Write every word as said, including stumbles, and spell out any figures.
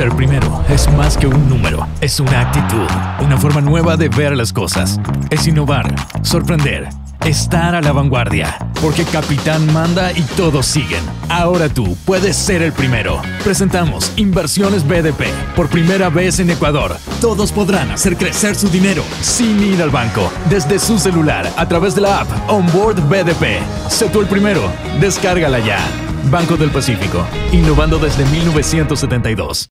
Ser primero es más que un número, es una actitud, una forma nueva de ver las cosas. Es innovar, sorprender, estar a la vanguardia, porque Capitán manda y todos siguen. Ahora tú puedes ser el primero. Presentamos Inversiones B D P, por primera vez en Ecuador. Todos podrán hacer crecer su dinero sin ir al banco, desde su celular, a través de la app Onboard B D P. Sé tú el primero, descárgala ya. Banco del Pacífico, innovando desde mil novecientos setenta y dos.